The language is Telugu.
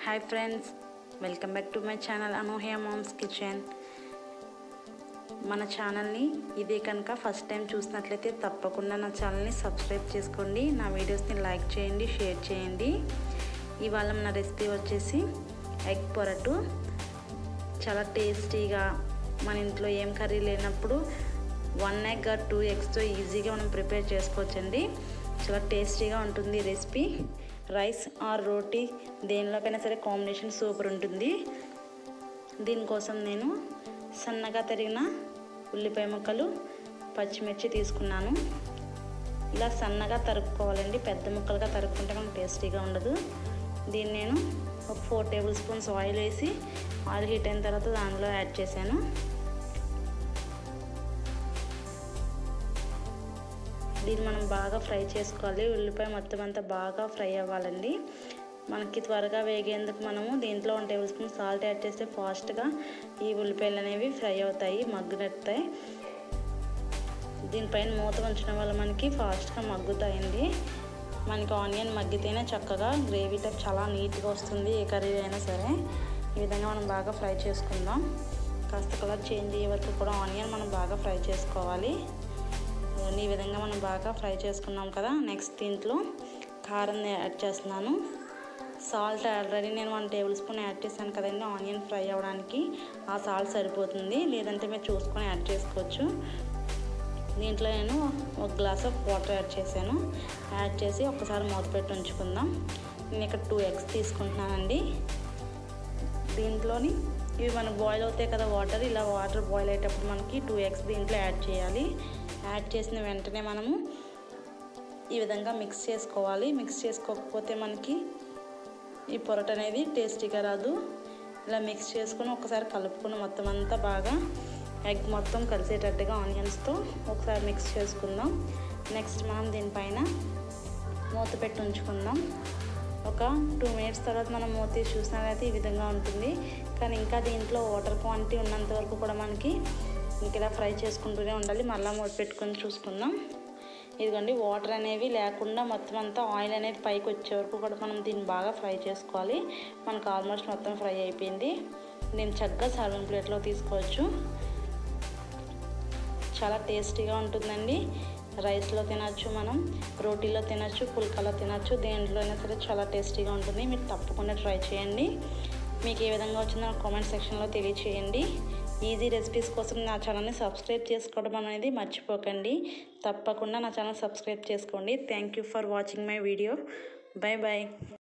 Hi friends, welcome back to my channel Anuhya moms kitchen. మన ఛానల్ని ఇదే కనుక ఫస్ట్ టైం చూసినట్లయితే తప్పకుండా నా ఛానల్ని సబ్స్క్రైబ్ చేసుకోండి. నా వీడియోస్ని లైక్ చేయండి, షేర్ చేయండి. ఇవాళ మన రెసిపీ వచ్చేసి ఎగ్ పొరటు. చాలా టేస్టీగా, మన ఇంట్లో ఏం కర్రీ లేనప్పుడు 1 ఎగ్ ఆర్ 2 ఎగ్స్తో ఈజీగా మనం ప్రిపేర్ చేసుకోవచ్చండి. చాలా టేస్టీగా ఉంటుంది రెసిపీ. రైస్ ఆర్ రోటీ దేనిలోకైనా సరే కాంబినేషన్ సూపర్ ఉంటుంది. దీనికోసం నేను సన్నగా తరిగిన ఉల్లిపాయ ముక్కలు, పచ్చిమిర్చి తీసుకున్నాను. ఇలా సన్నగా తరుక్కోవాలండి, పెద్ద ముక్కలుగా తరుక్కుంటే మనకు టేస్టీగా ఉండదు. దీన్ని నేను ఒక 4 టేబుల్ స్పూన్స్ ఆయిల్ వేసి, ఆయిల్ హీట్ అయిన తర్వాత దానిలో యాడ్ చేశాను. దీన్ని మనం బాగా ఫ్రై చేసుకోవాలి. ఉల్లిపాయ మొత్తం అంతా బాగా ఫ్రై అవ్వాలండి. మనకి త్వరగా వేగేందుకు మనము దీంట్లో 1 టేబుల్ స్పూన్ సాల్ట్ యాడ్ చేస్తే ఫాస్ట్గా ఈ ఉల్లిపాయలు అనేవి ఫ్రై అవుతాయి, మగ్గినట్టుతాయి. దీనిపైన మూత ఉంచడం వల్ల మనకి ఫాస్ట్గా మగ్గుతాయండి. మనకి ఆనియన్ మగ్గితేనే చక్కగా గ్రేవీ టైప్ చాలా నీట్గా వస్తుంది, ఏ కర్రీ అయినా సరే. ఈ విధంగా మనం బాగా ఫ్రై చేసుకుందాం. కాస్త కలర్ చేంజ్ అయ్యే వరకు కూడా ఆనియన్ మనం బాగా ఫ్రై చేసుకోవాలి. ఈ విధంగా మనం బాగా ఫ్రై చేసుకున్నాం కదా. నెక్స్ట్ దీంట్లో కారం యాడ్ చేస్తున్నాను. సాల్ట్ ఆల్రెడీ నేను 1 టేబుల్ స్పూన్ యాడ్ చేశాను కదండి. ఆనియన్ ఫ్రై అవ్వడానికి ఆ సాల్ట్ సరిపోతుంది, లేదంటే మీరు చూసుకొని యాడ్ చేసుకోవచ్చు. దీంట్లో నేను 1 గ్లాస్ ఆఫ్ వాటర్ యాడ్ చేశాను. యాడ్ చేసి ఒకసారి మూత పెట్టి ఉంచుకుందాం. నేను ఇక్కడ 2 ఎగ్స్ తీసుకుంటున్నానండి. దీంట్లోని ఇవి మనకు బాయిల్ అవుతాయి కదా వాటర్, ఇలా వాటర్ బాయిల్ అయ్యేటప్పుడు మనకి 2 ఎగ్స్ దీంట్లో యాడ్ చేయాలి. యాడ్ చేసిన వెంటనే మనము ఈ విధంగా మిక్స్ చేసుకోవాలి. మిక్స్ చేసుకోకపోతే మనకి ఈ పొరట అనేది టేస్టీగా రాదు. ఇలా మిక్స్ చేసుకొని ఒకసారి కలుపుకొని మొత్తం అంతా బాగా ఎగ్ మొత్తం కలిసేటట్టుగా ఆనియన్స్తో ఒకసారి మిక్స్ చేసుకుందాం. నెక్స్ట్ మనం దీనిపైన మూత పెట్టి ఉంచుకుందాం. ఒక 2 మినిట్స్ తర్వాత మనం మూత తీసి చూసినట్లయితే ఈ విధంగా ఉంటుంది. కానీ ఇంకా దీంట్లో వాటర్ క్వాంటిటీ ఉన్నంత వరకు కూడా మనకి ఇలా ఫ్రై చేసుకుంటూనే ఉండాలి. మళ్ళీ మూత పెట్టుకొని చూసుకుందాం. ఇదిగోండి, వాటర్ అనేవి లేకుండా మొత్తం అంతా ఆయిల్ అనేది పైకి వచ్చే వరకు కూడా మనం దీన్ని బాగా ఫ్రై చేసుకోవాలి. మనకు ఆల్మోస్ట్ మొత్తం ఫ్రై అయిపోయింది. దీన్ని చక్కగా సర్వింగ్ ప్లేట్లో తీసుకోవచ్చు. చాలా టేస్టీగా ఉంటుందండి. రైస్లో తినచ్చు, మనం రోటీలో తినచ్చు, పుల్కాలో తినచ్చు, దేంట్లో అయినా సరే చాలా టేస్టీగా ఉంటుంది. మీరు తప్పకుండా ట్రై చేయండి. మీకు ఏ విధంగా వచ్చిందో కామెంట్ సెక్షన్లో తెలియచేయండి. ఈజీ రెసిపీస్ కోసం నా ఛానల్ని సబ్స్క్రైబ్ చేసుకోవడం అనేది మర్చిపోకండి. తప్పకుండా నా ఛానల్ సబ్స్క్రైబ్ చేసుకోండి. Thank you for watching my video. Bye bye.